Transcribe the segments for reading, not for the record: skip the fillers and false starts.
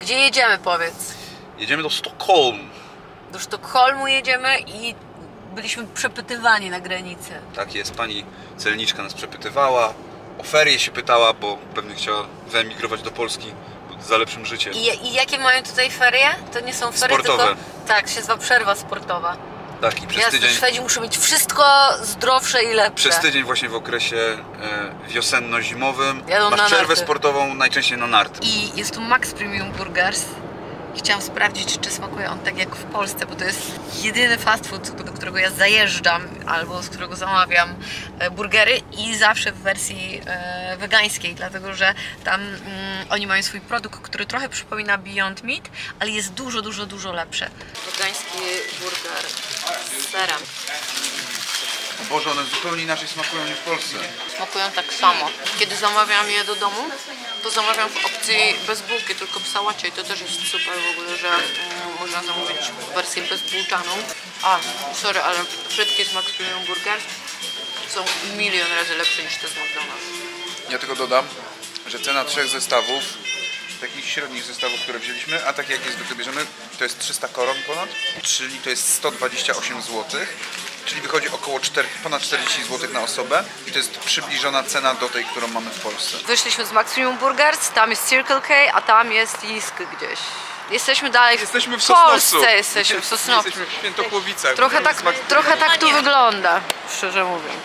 Gdzie jedziemy, powiedz? Jedziemy do Sztokholmu. Do Sztokholmu jedziemy i byliśmy przepytywani na granicy. Tak jest, pani celniczka nas przepytywała, o ferie się pytała, bo pewnie chciała wyemigrować do Polski za lepszym życiem. I jakie mają tutaj ferie? To nie są ferie, sportowe. tylko... Tak, się nazywa przerwa sportowa. Tak, i przez Jasne, tydzień... Szwedzi muszą mieć wszystko zdrowsze i lepsze. Przez tydzień właśnie w okresie wiosenno-zimowym Jadą na masz przerwę narty. sportową, najczęściej na narty. I jest tu Max Premium Burgers. Chciałam sprawdzić, czy smakuje on tak jak w Polsce, bo to jest jedyny fast food, do którego ja zajeżdżam albo z którego zamawiam burgery i zawsze w wersji wegańskiej, dlatego że tam oni mają swój produkt, który trochę przypomina Beyond Meat, ale jest dużo lepszy. Wegański burger z serem. Boże, one zupełnie inaczej smakują niż w Polsce. Smakują tak samo. Kiedy zamawiam je do domu, to zamawiam w opcji bez bułki, tylko w sałacie i to też jest super w ogóle, że można zamówić wersję bezbułczaną. A, sorry, ale frytki z Max Premium Burgers są milion razy lepsze niż te z McDonald's. Ja tylko dodam, że cena 3 zestawów, takich średnich zestawów, które wzięliśmy, a tak jak je zwykle bierzemy, to jest 300 koron ponad, czyli to jest 128 zł. Czyli wychodzi około ponad 40 zł na osobę i to jest przybliżona cena do tej, którą mamy w Polsce. Wyszliśmy z Max Premium Burgers, tam jest Circle K, a tam jest Jisk gdzieś. Jesteśmy dalej Jesteśmy w w Sosnowcu. Polsce, jesteśmy w Sosnowcu. Jesteśmy w Świętochłowicach. Trochę tak tu wygląda, szczerze mówiąc.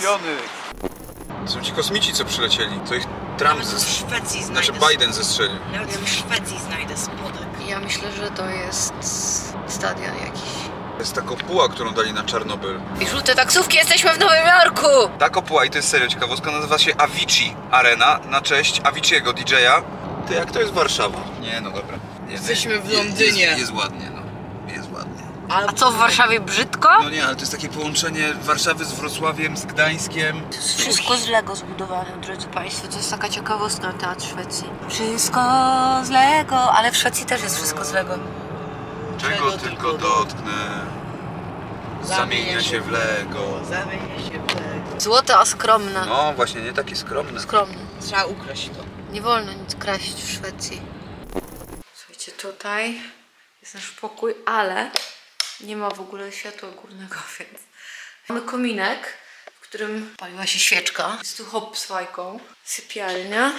Są ci kosmici, co przylecieli. To ich Trump W Szwecji znajdę. Znaczy Biden zestrzelił. Nawet w Szwecji znajdę spodek. Ja myślę, że to jest stadion jakiś. To jest ta kopuła, którą dali na Czarnobyl. I żółte taksówki, jesteśmy w Nowym Jorku! Ta kopuła, i to jest serio ciekawostka, nazywa się Avicii Arena na cześć Avicii'ego DJ-a. Ty, jak to jest Warszawa? Nie, no dobra. Jesteśmy w Londynie. Jest ładnie, no. Jest ładnie. A co, w Warszawie brzydko? No nie, ale to jest takie połączenie Warszawy z Wrocławiem, z Gdańskiem. To jest wszystko z Lego zbudowane, drodzy Państwo. To jest taka ciekawostka na teatr Szwecji. Wszystko z Lego, ale w Szwecji też jest wszystko z Lego. Czego tylko dotknę, zamienia się w Lego. Zamienia się w Lego. Złote, a skromne. No właśnie, nie takie skromne. Skromne. Trzeba ukraść to. Nie wolno nic kraść w Szwecji. Słuchajcie, tutaj jest nasz pokój, ale nie ma w ogóle światła górnego, więc mamy kominek, w którym paliła się świeczka. Jest tu hop z fajką, sypialnia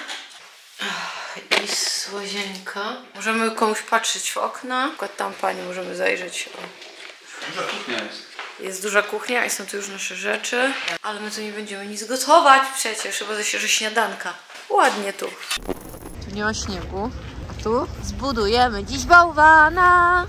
i łazienka. Możemy komuś patrzeć w okna. Na przykład tam pani możemy zajrzeć. Duża kuchnia jest. Jest duża kuchnia i są tu już nasze rzeczy. Ale my tu nie będziemy nic gotować przecież, chyba że śniadanka. Ładnie tu. Tu nie ma śniegu, a tu zbudujemy dziś bałwana.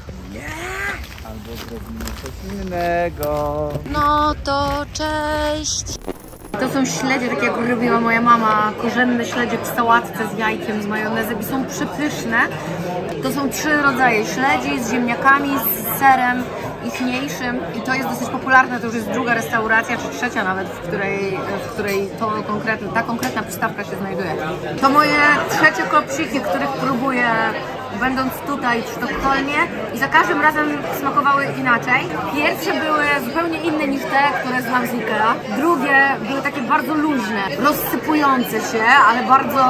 Albo zrobimy coś innego. No to cześć. To są śledzie, takie jak robiła moja mama, korzenne śledzie w sałatce z jajkiem, z majonezem i są przepyszne. To są 3 rodzaje śledzi z ziemniakami, z serem ichniejszym i to jest dosyć popularne, to już jest druga restauracja, czy trzecia nawet, w której ta konkretna przystawka się znajduje. To moje trzecie klopsiki, których próbuję będąc tutaj w Sztokholmie i za każdym razem smakowały inaczej. Pierwsze były zupełnie inne niż te, które znam z Ikea. Drugie były takie bardzo luźne, rozsypujące się, ale bardzo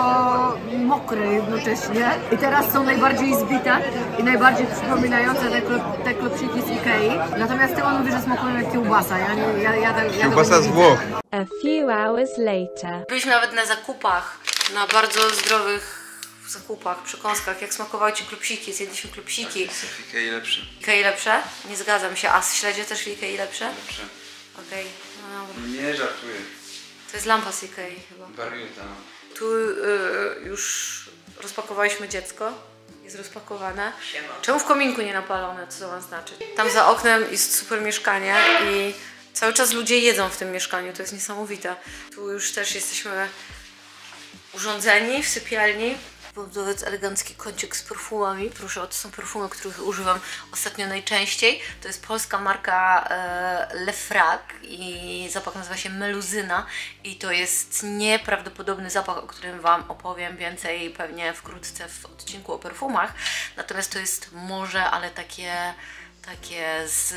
mokre jednocześnie. I teraz są najbardziej zbite i najbardziej przypominające te klopsiki z Ikei. Natomiast ty on mówi, że smakują jak kiełbasa. Kiełbasa z Włoch. A few hours later. Byliśmy nawet na zakupach, na bardzo zdrowych zakupach, przekąskach, jak smakowały ci klopsiki, zjedliśmy klopsiki. Ikei lepsze. Ikei lepsze? Nie zgadzam się. A z śledzie też Ikei lepsze? Lepsze. Okej, no dobra. Nie żartuję. To jest lampa z Ikei chyba. Wariuta. Tu już rozpakowaliśmy dziecko. Jest rozpakowane. Czemu w kominku nie napalone? Co to ma znaczyć? Tam za oknem jest super mieszkanie i cały czas ludzie jedzą w tym mieszkaniu. To jest niesamowite. Tu już też jesteśmy urządzeni w sypialni. Budowiec elegancki kącik z perfumami. Proszę, to są perfumy, których używam ostatnio najczęściej. To jest polska marka Lefrak i zapach nazywa się Meluzyna i to jest nieprawdopodobny zapach, o którym Wam opowiem więcej pewnie wkrótce w odcinku o perfumach. Natomiast to jest morze, ale takie z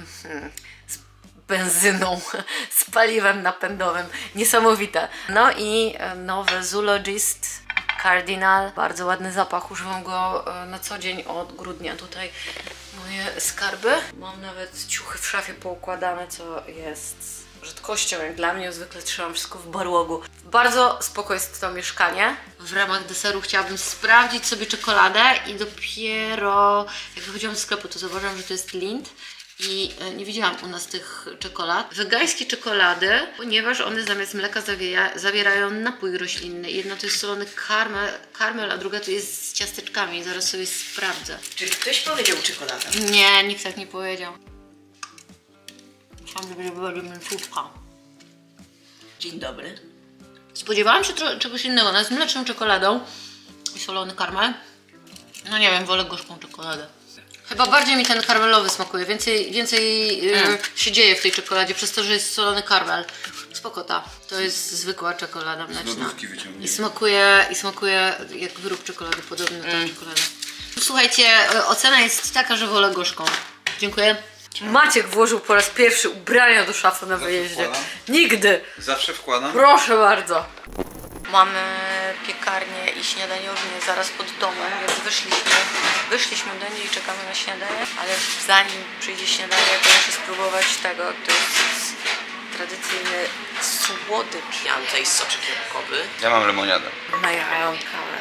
benzyną, z paliwem napędowym. Niesamowite. No i nowy Zoologist Cardinal. Bardzo ładny zapach, używam go na co dzień od grudnia. Tutaj moje skarby. Mam nawet ciuchy w szafie poukładane, co jest rzadkością jak dla mnie. Zwykle trzymam wszystko w barłogu. Bardzo spoko jest to mieszkanie. W ramach deseru chciałabym sprawdzić sobie czekoladę i dopiero jak wychodziłam ze sklepu, to zauważyłam, że to jest Lindt. I nie widziałam u nas tych czekolad. Wegańskie czekolady, ponieważ one zamiast mleka zawierają napój roślinny. Jedna to jest solony karmel, a druga to jest z ciasteczkami. Zaraz sobie sprawdzę. Czy ktoś powiedział czekolada? Nie, nikt tak nie powiedział. Myślałam, że będzie mięciutka. Dzień dobry. Spodziewałam się czegoś innego. Ona jest mleczną czekoladą i solony karmel. No nie wiem, wolę gorzką czekoladę. Chyba bardziej mi ten karmelowy smakuje. Więcej się dzieje w tej czekoladzie przez to, że jest solony karmel. Spoko ta. To jest zwykła czekolada mleczna. lodówki wyciągnięta. I smakuje jak wyrób czekolady, podobny do czekolady. Słuchajcie, ocena jest taka, że wolę gorzką. Dziękuję. Maciek włożył po raz pierwszy ubrania do szafy na wyjeździe. wkładam. Nigdy. Zawsze wkładam. Proszę bardzo. Mamy piekarnię i śniadaniownię zaraz pod domem, więc wyszliśmy do niej i czekamy na śniadanie, ale zanim przyjdzie śniadanie, to muszę spróbować tego, to jest tradycyjny słodycz. Ja mam tutaj soczek jabłkowy. Ja mam lemoniadę. Najarałam kawę.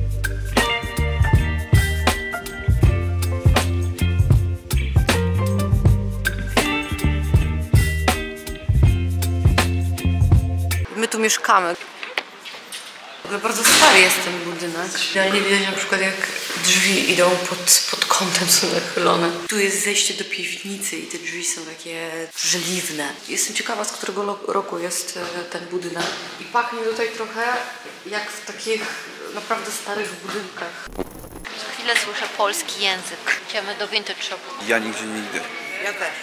My tu mieszkamy. W ogóle bardzo stary jest ten budynek. Idealnie widać na przykład jak drzwi idą pod kątem, są nachylone. Tu jest zejście do piwnicy i te drzwi są takie żeliwne. Jestem ciekawa, z którego roku jest ten budynek. I pachnie tutaj trochę jak w takich naprawdę starych budynkach. Co chwilę słyszę polski język. Idziemy do Vintage Shopu. Ja nigdzie nie idę. Ja też.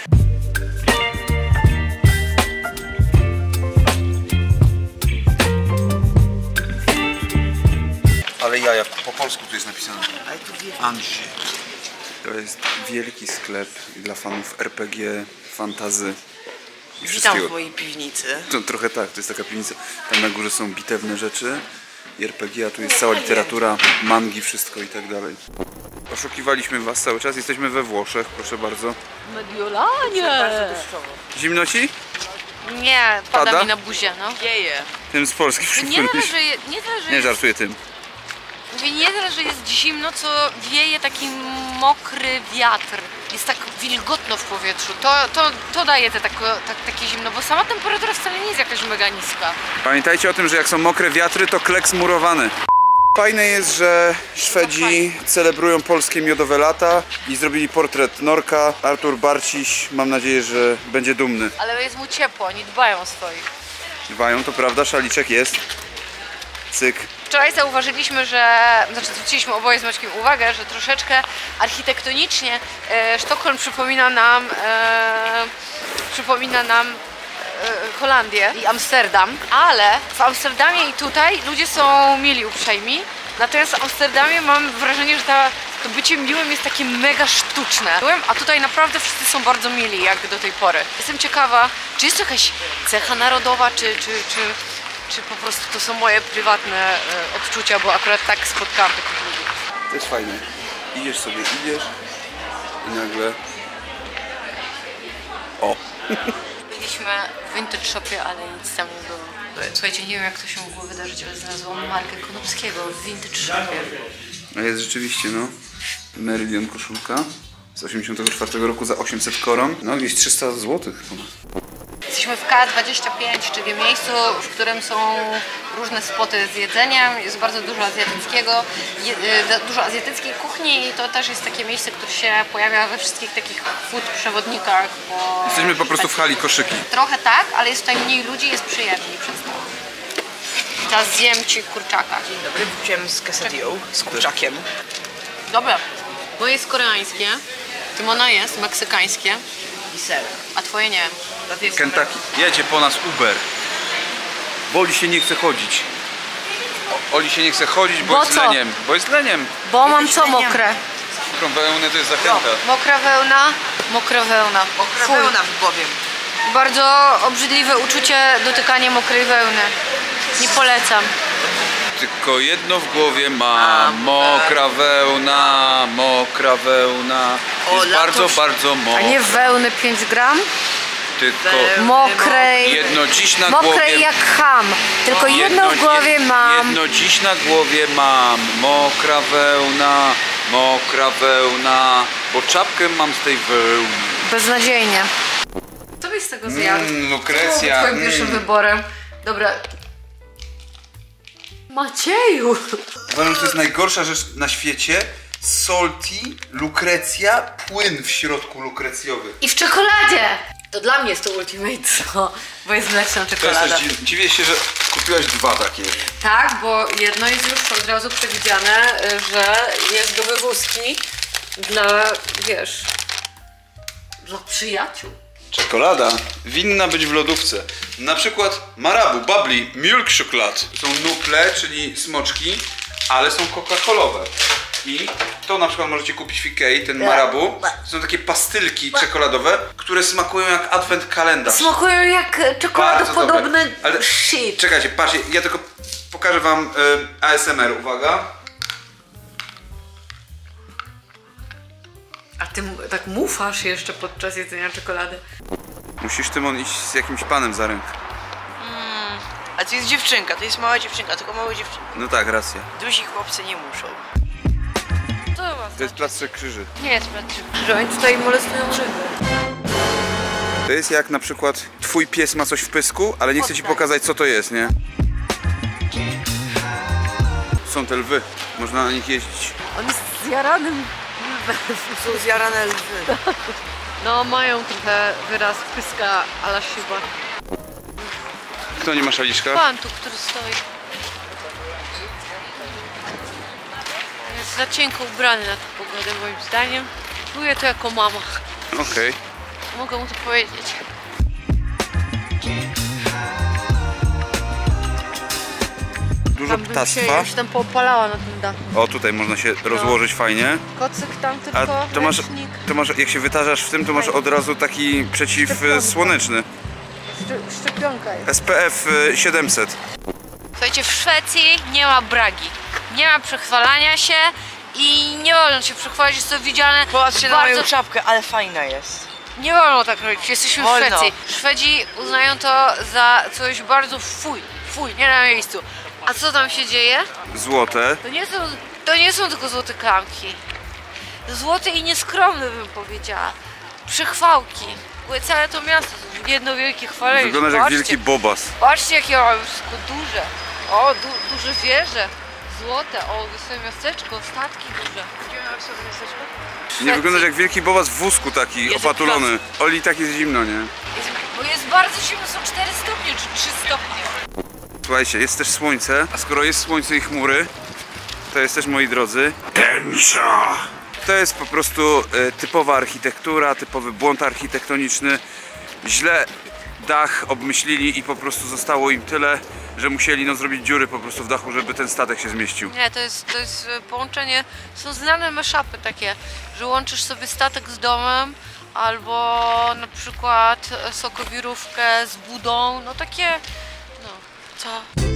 Ale jaja, po polsku tu jest napisane. Ale tu wie. Anży. To jest wielki sklep dla fanów RPG, fantazy i Witam wszystkiego. w mojej piwnicy. To trochę tak, to jest taka piwnica. Tam na górze są bitewne rzeczy i RPG, a tu jest cała literatura, mangi, wszystko i tak dalej. Oszukiwaliśmy was cały czas, jesteśmy we Włoszech, proszę bardzo. Mediolanie! Bardzo deszczowo. Zimno ci? Nie, pada Pada? mi na buzię, no. Wieje. Tym z Polski Nie przypłynęliśmy. tyle, że Nie żartuję tym. mówię, nie tyle, że jest zimno, co wieje taki mokry wiatr. Jest tak wilgotno w powietrzu. To daje takie zimno, bo sama temperatura wcale nie jest jakaś mega niska. Pamiętajcie o tym, że jak są mokre wiatry, to kleks murowany. Fajne jest, że Szwedzi celebrują polskie miodowe lata i zrobili portret Norka. Artur Barciś, mam nadzieję, że będzie dumny. Ale jest mu ciepło, oni dbają o swoich. Dbają, to prawda, szaliczek jest. Cyk. Wczoraj zauważyliśmy, zwróciliśmy oboje z Maćkiem uwagę, że troszeczkę architektonicznie Sztokholm przypomina nam Holandię i Amsterdam, ale w Amsterdamie i tutaj ludzie są mili, uprzejmi, natomiast w Amsterdamie mam wrażenie, że to bycie miłym jest takie mega sztuczne, a tutaj naprawdę wszyscy są bardzo mili, jak do tej pory. Jestem ciekawa, czy jest to jakaś cecha narodowa, czy po prostu to są moje prywatne odczucia, bo akurat tak spotkałam takich ludzi. To jest fajne. Idziesz i nagle... O! Byliśmy w Vintage Shopie, ale nic tam nie było. Słuchajcie, nie wiem jak to się mogło wydarzyć, ale znalazłam Markę Konopskiego w Vintage Shopie. A jest rzeczywiście, no. Merylion koszulka z 84 roku za 800 koron. No gdzieś 300 zł chyba. Jesteśmy w K25, czyli miejscu, w którym są różne spoty z jedzeniem. Jest bardzo dużo azjatyckiego, dużo azjatyckiej kuchni i to też jest takie miejsce, które się pojawia we wszystkich takich food przewodnikach. Jesteśmy po prostu w hali koszyki. Trochę tak, ale jest tutaj mniej ludzi, jest przyjemniej przez to. Teraz zjem ci kurczaka. Dzień dobry, wróciłem z quesadillą, z kurczakiem. Dobra, moje jest koreańskie, Tymona jest meksykańskie, I ser. a twoje nie. Kentucky. Jedzie po nas Uber. Bo Oli się nie chce chodzić. Oli się nie chce chodzić, bo Bo jest co? leniem. Bo jest leniem. Bo mam co mokre? Mokrą wełnę to jest zachęta. Mokra wełna, mokra wełna. Mokra Fuj. wełna w głowie. Bardzo obrzydliwe uczucie dotykanie mokrej wełny. Nie polecam. tylko jedno w głowie mam. Mokra wełna, mokra wełna. Jest bardzo, bardzo A mokra. nie wełny 5 gram? Tylko Mokrej. jedno dziś na głowie. Mokrej jak ham. Tylko jedno w głowie mam. Jedno dziś na głowie mam. Mokra wełna, bo czapkę mam z tej wełny. Beznadziejnie. Co byś z tego zjadł? Lukrecja. Twoim pierwszym wyborem. Dobra. Macieju! Uważam, że to jest najgorsza rzecz na świecie. Salty, lukrecja, płyn w środku lukrecjowy. I w czekoladzie! To dla mnie jest to ultimate, co? Bo jest mleczna To jest czekolada. coś dziwię się, że kupiłaś dwa takie. Tak, bo jedno jest już od razu przewidziane, że jest do wywózki dla, wiesz, dla przyjaciół. Czekolada winna być w lodówce. Na przykład Marabu, Bubbly, Milk Chocolate. Są nuple, czyli smoczki, ale są coca-colowe. I to na przykład możecie kupić w Ikei, ten Marabu. Są takie pastylki czekoladowe, które smakują jak advent kalendarz. Smakują jak czekoladopodobne Ale shit. czekajcie, patrzcie, ja tylko pokażę wam ASMR, uwaga. A ty tak mufasz jeszcze podczas jedzenia czekolady. Musisz, Tymon, iść z jakimś panem za rękę. A to jest dziewczynka, to jest mała dziewczynka, tylko małe dziewczynki. No tak, racja. Duzi chłopcy nie muszą. Co ma To jest plastrek krzyży. Nie jest plastrek krzyży, oni tutaj molestują ryby. To jest jak na przykład twój pies ma coś w pysku, ale nie chce ci Oddaj. pokazać, co to jest, nie? Są te lwy, można na nich jeździć. On jest zjaranym lwem. Są zjarane lwy. No mają trochę wyraz pyska a la Shiba. Kto nie ma szaliczka? Pan tu, który stoi. Jest za cienko ubrany na tę pogodę moim zdaniem. Czuję to jako mama. Okej. Mogę mu to powiedzieć. Dużo Tam bym się, ptactwa. ja się tam poopalała na tym dachu. O, tutaj można się rozłożyć fajnie. Kocyk tam tylko, A ręcznik. to masz, jak się wytarzasz w tym, to masz od razu taki przeciwsłoneczny. Szczepionka jest. SPF 700. Słuchajcie, w Szwecji nie ma bragi. Nie ma przechwalania się i nie wolno się przechwalać, jest to widziane Popatrzcie na bardzo... moją czapkę, ale fajna jest. Nie wolno tak robić, jesteśmy w Wolno. Szwecji. Szwedzi uznają to za coś bardzo fuj, nie na miejscu. A co tam się dzieje? Złote. To nie są tylko złote klamki. Złote i nieskromne bym powiedziała. Przechwałki. Całe to miasto to jedno wielkie chwalenie. Wyglądasz jak Patrzcie. wielki bobas. Patrzcie jakie mamy wszystko duże. O, duże wieże. Złote, o, wesołe miasteczko, statki duże. Gdzie mamy sobie miasteczko? Nie wyglądasz jak wielki bobas w wózku taki Jest opatulony. Oli, tak jest zimno, nie? Bo jest bardzo zimno, są 4 stopnie czy 3 stopnie. Słuchajcie, jest też słońce, a skoro jest słońce i chmury, to jest też, moi drodzy, tęcza! To jest po prostu typowa architektura, typowy błąd architektoniczny. Źle dach obmyślili i po prostu zostało im tyle, że musieli zrobić dziury po prostu w dachu, żeby ten statek się zmieścił. Nie, to jest połączenie, są znane mashupy takie, że łączysz sobie statek z domem, albo na przykład sokowirówkę z budą, no takie, no, co?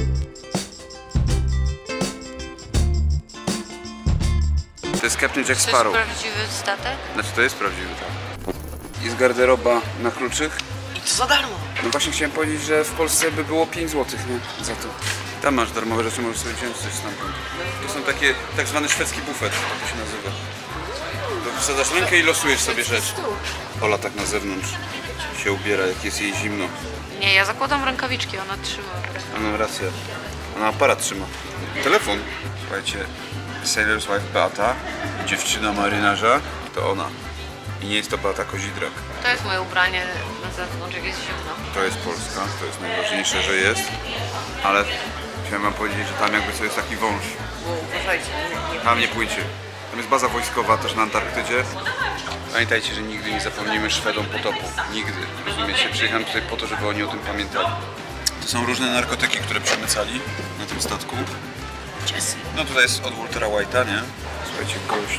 To jest Captain Jack To jest Sparrow. prawdziwy statek? Znaczy to jest prawdziwy, tak. Jest garderoba na kluczyk. I to za darmo. No właśnie chciałem powiedzieć, że w Polsce by było 5 zł, nie? Za to. Tam masz darmowe rzeczy, możesz sobie wziąć coś stamtąd. To są takie tak zwany szwedzki bufet, tak to się nazywa. To wsadzasz rękę i losujesz sobie rzecz. Ola tak na zewnątrz się ubiera, jak jest jej zimno. Nie, ja zakładam rękawiczki, ona trzyma. Ona ma rację. Ona aparat trzyma. Telefon. Słuchajcie, Sailor's Wife Beata, dziewczyna marynarza, to ona. I nie jest to Beata Kozidrak. To jest moje ubranie na zewnątrz, jak jest zimno. To jest Polska, to jest najważniejsze, że jest. Ale chciałem wam powiedzieć, że tam jakby co jest taki wąż. Bo uważajcie, nie Tam nie pójdźcie. Tam jest baza wojskowa też na Antarktydzie. Pamiętajcie, że nigdy nie zapomnimy Szwedom potopu. Nigdy. Rozumiecie? Przyjechałem tutaj po to, żeby oni o tym pamiętali. To są różne narkotyki, które przemycali na tym statku. No tutaj jest od Waltera White'a, nie? Słuchajcie, gość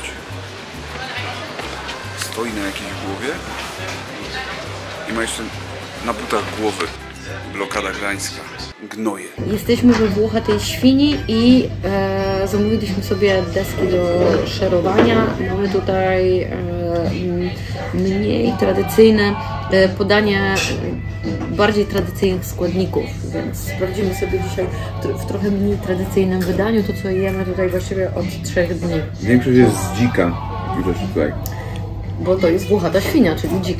stoi na jakiejś głowie i ma jeszcze na butach głowy. Blokada gdańska. Gnoje. Jesteśmy we Włochatej Świni i zamówiliśmy sobie deski do szerowania. Mamy tutaj mniej tradycyjne podanie bardziej tradycyjnych składników, więc sprawdzimy sobie dzisiaj w trochę mniej tradycyjnym wydaniu to, co jemy tutaj właściwie od 3 dni. Większość jest z dzika. Tutaj. Bo to jest Włochata Świnia, czyli dzik.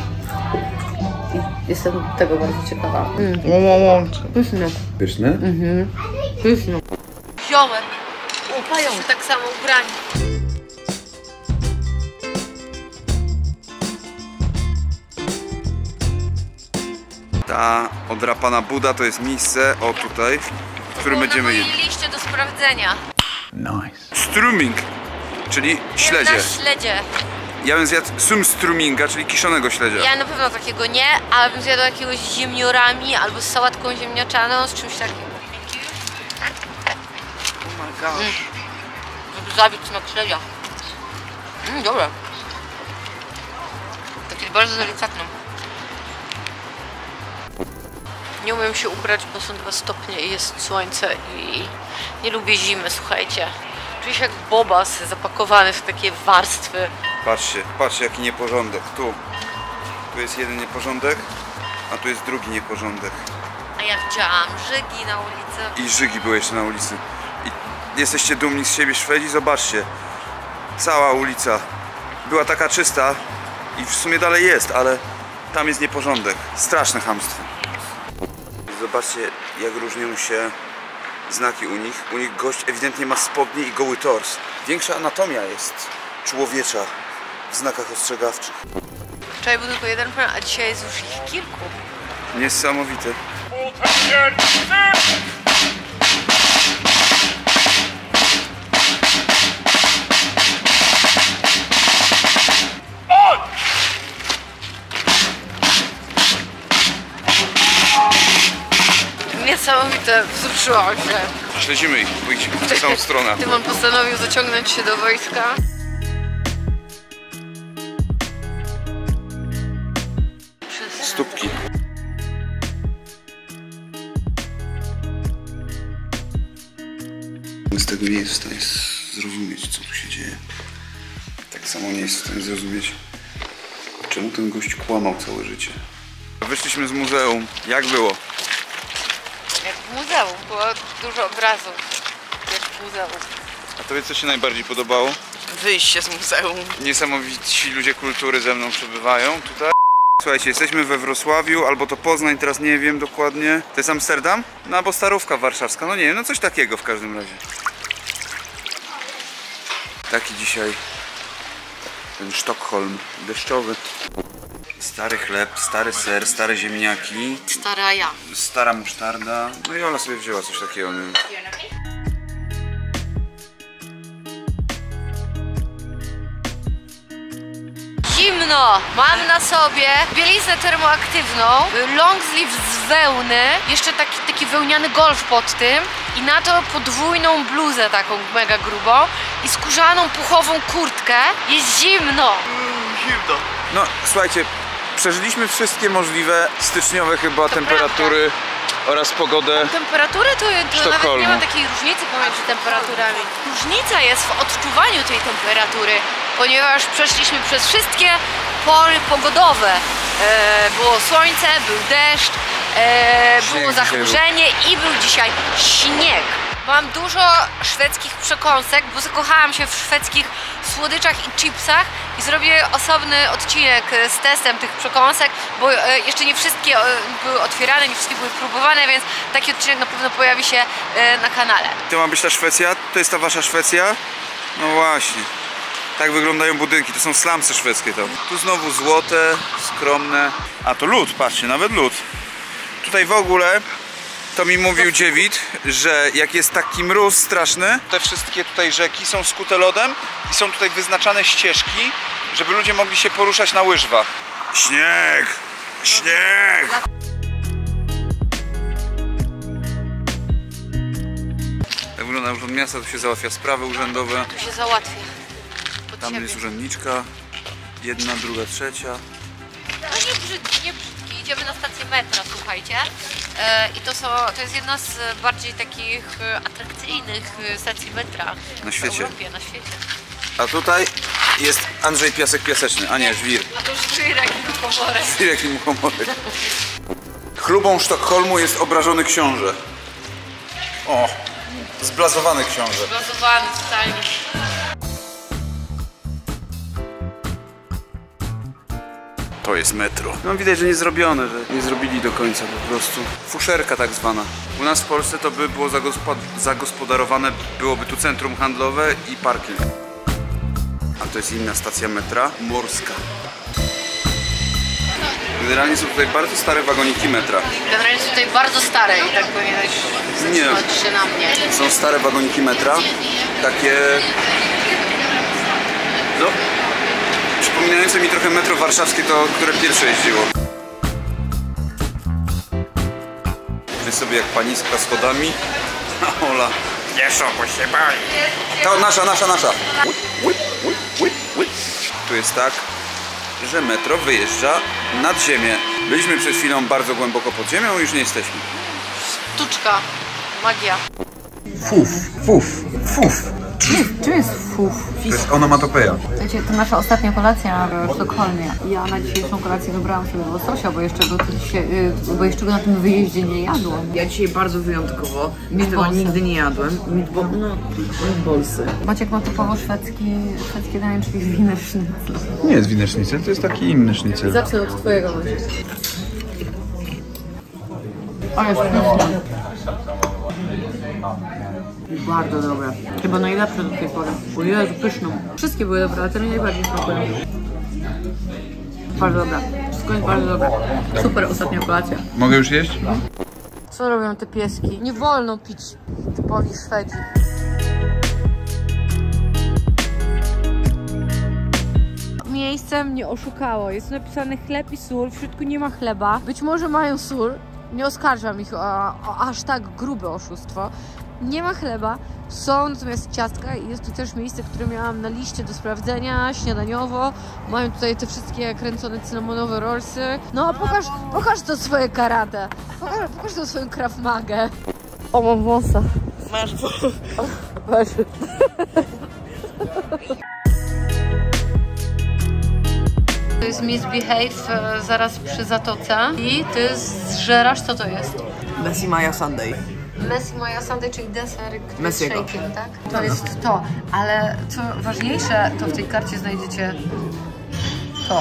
I jestem tego bardzo ciekawa. Pyszne. Pyszne? Mhm. Pyszne. Ziomek. Upają tak samo ubrani. Ta odrapana Buda to jest miejsce, o tutaj, w którym będziemy jeść. liście do sprawdzenia. Nice. Struming, czyli śledzie. Na śledzie. Ja bym zjadł sumstruminga, czyli kiszonego śledzia. Ja na pewno takiego nie, ale bym zjadła jakiegoś z ziemniorami albo z sałatką ziemniaczaną, z czymś takim. Oh my gosh. Żeby zabić smak śledzia. Dobra. Taki bardzo delikatny. Nie umiem się ubrać, bo są 2 stopnie i jest słońce i nie lubię zimy, słuchajcie. Czuję się jak bobas zapakowany w takie warstwy. Patrzcie jaki nieporządek. Tu jest jeden nieporządek, a tu jest drugi nieporządek. A ja widziałam żygi na ulicy. I żygi były jeszcze na ulicy. I jesteście dumni z siebie, Szwedzi? Zobaczcie. Cała ulica była taka czysta i w sumie dalej jest, ale tam jest nieporządek. Straszne chamstwo. Zobaczcie, jak różnią się znaki u nich. U nich gość ewidentnie ma spodnie i goły tors. Większa anatomia jest człowiecza w znakach ostrzegawczych. Wczoraj był tylko jeden plan, a dzisiaj jest już ich kilku. Niesamowite. Niesamowite, wzruszyłam się. Śledzimy ich, bo idziemy w tę samą stronę. Tymon postanowił zaciągnąć się do wojska. Stópki. Z tego nie jest w stanie zrozumieć, co tu się dzieje. Tak samo nie jest w stanie zrozumieć, czemu ten gość kłamał całe życie. Wyszliśmy z muzeum. Jak było? Jak w muzeum, było dużo obrazów. Jak w muzeum. A tobie co się najbardziej podobało? Wyjście z muzeum. Niesamowici ludzie kultury ze mną przebywają tutaj. Słuchajcie, jesteśmy we Wrocławiu, albo to Poznań, teraz nie wiem dokładnie. To jest Amsterdam? No albo Starówka Warszawska, no nie wiem, no coś takiego w każdym razie. Taki dzisiaj ten Sztokholm deszczowy. Stary chleb, stary ser, stare ziemniaki. Stara ja. Stara musztarda. No i Ola sobie wzięła coś takiego, nie wiem. Zimno! Mam na sobie bieliznę termoaktywną, long sleeve z wełny, jeszcze taki wełniany golf pod tym i na to podwójną bluzę taką mega grubą i skórzaną puchową kurtkę. Jest zimno! Zimno. No słuchajcie, przeżyliśmy wszystkie możliwe styczniowe chyba temperatury oraz pogodę. Temperatury to nawet Sztokholmu. nie ma takiej różnicy pomiędzy temperaturami. Różnica jest w odczuwaniu tej temperatury, ponieważ przeszliśmy przez wszystkie pory pogodowe. Było słońce, był deszcz, było dzisiaj zachmurzenie i był dzisiaj śnieg. Mam dużo szwedzkich przekąsek, bo zakochałam się w szwedzkich słodyczach i chipsach i zrobię osobny odcinek z testem tych przekąsek, bo jeszcze nie wszystkie były otwierane, nie wszystkie były próbowane, więc taki odcinek na pewno pojawi się na kanale. To ma być ta Szwecja? To jest ta wasza Szwecja? No właśnie. Tak wyglądają budynki, to są slumsy szwedzkie tam. Tu znowu złote, skromne. A to lód, patrzcie, nawet lód. Tutaj w ogóle to mi mówił Dziewit, że jak jest taki mróz straszny, te wszystkie tutaj rzeki są skute lodem i są tutaj wyznaczane ścieżki, żeby ludzie mogli się poruszać na łyżwach. Śnieg! Śnieg! Tak wygląda urząd miasta, tu się załatwia sprawy urzędowe. Tu się załatwia. Pod Tam siebie. jest urzędniczka, jedna, druga, trzecia. No nie brzydki, nie brzydki. idziemy na stację metra, słuchajcie. I to jest jedna z bardziej takich atrakcyjnych stacji metra Na świecie. w Europie, na świecie. A tutaj jest Andrzej Piasek Piaseczny, a nie Żwir. A to już Żwirek i Muchomorek. Żwirek i Muchomorek. Chlubą Sztokholmu jest obrażony książę. O, zblazowany książę. Zblazowany totalnie. To jest metro. No widać, że nie zrobione, że nie zrobili do końca po prostu. Fuszerka tak zwana. U nas w Polsce to by było zagospodarowane, byłoby tu centrum handlowe i parking. A to jest inna stacja metra, Morska. Generalnie są tutaj bardzo stare wagoniki metra. Generalnie jest tutaj bardzo stare i tak powinieneś zatrzymać się na mnie. Są stare wagoniki metra, takie... No, przypominające mi trochę metro warszawskie, to które pierwsze jeździło. Weź sobie jak paniska schodami. A Ola. Pieszo, bo się boi. To nasza. Tu jest tak, że metro wyjeżdża nad ziemię. Byliśmy przed chwilą bardzo głęboko pod ziemią, już nie jesteśmy. Sztuczka, magia. Fuf. Czym jest fuf? To jest onomatopeja. Słuchajcie, to nasza ostatnia kolacja w Sztokholmie. Ja na dzisiejszą kolację wybrałam sobie łososia, bo jeszcze go na tym wyjeździe nie jadłam. Ja dzisiaj bardzo wyjątkowo, tego nigdy nie jadłem. Meatballsy. Maciek ma typowo szwedzkie danie, czyli wiener sznycel. Nie jest wiener sznycel, to jest taki inny sznycel. Zacznę od twojego. O, jest pyszne. Bardzo dobre. Chyba najlepsze do tej pory. O Jezu, pyszną. Wszystkie były dobre, ale te mi najbardziej smakują. Bardzo dobre. Wszystko jest bardzo dobre. Super ostatnia kolacja. Mogę już jeść? Co robią te pieski? Nie wolno pić typowi Szwedzi. Miejsce mnie oszukało. Jest napisane chleb i sól. W środku nie ma chleba. Być może mają sól. Nie oskarżam ich o aż tak grube oszustwo. Nie ma chleba, są natomiast ciastka i jest tu też miejsce, które miałam na liście do sprawdzenia śniadaniowo. Mają tutaj te wszystkie kręcone cynamonowe rollsy. No pokaż to swoje karate. Pokaż to swoją Krav Magę. O, mam wąsa. Masz Masz. To jest Misbehave zaraz przy zatoce i ty zżerasz, co to jest? Messi Maya Sunday. Messi Maya Sunday, czyli deser Messiego. z shake'iem, tak? To jest to, ale co ważniejsze, to w tej karcie znajdziecie to.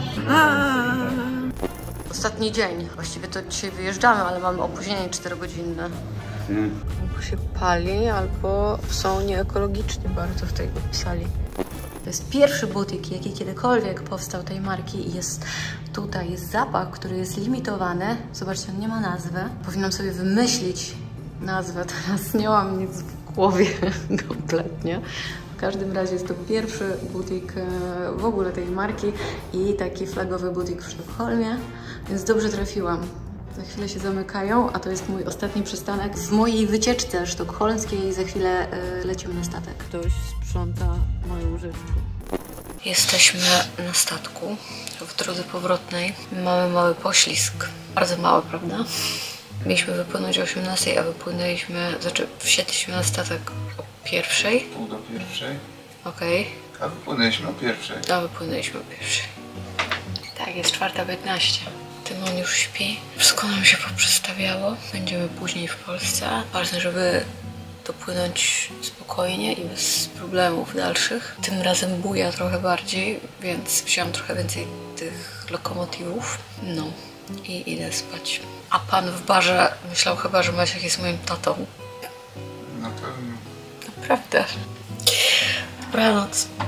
Ostatni dzień. Właściwie to dzisiaj wyjeżdżamy, ale mamy opóźnienie 4-godzinne. Albo się pali, albo są nieekologiczni bardzo w tej pisali. To jest pierwszy butik, jaki kiedykolwiek powstał tej marki i jest tutaj, jest zapach, który jest limitowany. Zobaczcie, on nie ma nazwy. Powinnam sobie wymyślić nazwę, teraz nie mam nic w głowie kompletnie. W każdym razie jest to pierwszy butik w ogóle tej marki i taki flagowy butik w Sztokholmie, więc dobrze trafiłam. Za chwilę się zamykają, a to jest mój ostatni przystanek w mojej wycieczce sztokholmskiej. Za chwilę lecimy na statek. Ktoś sprząta moje łóżeczko. Jesteśmy na statku w drodze powrotnej. Mamy mały poślizg. Bardzo mały, prawda? Mieliśmy wypłynąć o 18, a wypłynęliśmy, wsiedliśmy na statek o 1:00. Pół do 1:00. Okej. A wypłynęliśmy o 1:00. A wypłynęliśmy o 1:00. Tak, jest 4:15. Tymon już śpi. Wszystko nam się poprzestawiało. Będziemy później w Polsce. Ważne, żeby dopłynąć spokojnie i bez problemów dalszych. Tym razem buja trochę bardziej, więc wziąłam trochę więcej tych lokomotywów. No i idę spać. A pan w barze myślał chyba, że Maciek jest moim tatą. Na pewno. Naprawdę. Dobranoc.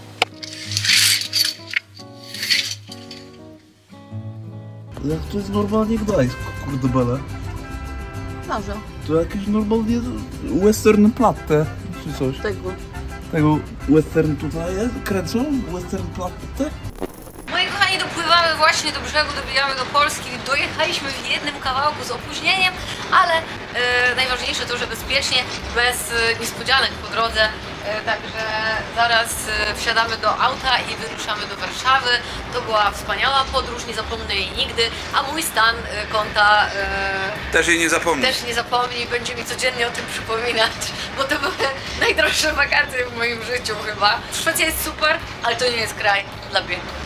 Jak to jest normalnie Gdańsk, kurde bele. Może. To jakieś normalnie western platte, czy coś. Tego western tutaj jest? Kręcą? Western platte? Moi kochani, dopływamy właśnie do brzegu, dobijamy do Polski. Dojechaliśmy w jednym kawałku z opóźnieniem, ale najważniejsze to, że bezpiecznie, bez niespodzianek po drodze. Także zaraz wsiadamy do auta i wyruszamy do Warszawy. To była wspaniała podróż, nie zapomnę jej nigdy, a mój stan konta Też jej nie zapomnij. też nie zapomni, będzie mi codziennie o tym przypominać, bo to były najdroższe wakacje w moim życiu chyba. Szwecja jest super, ale to nie jest kraj dla biegów.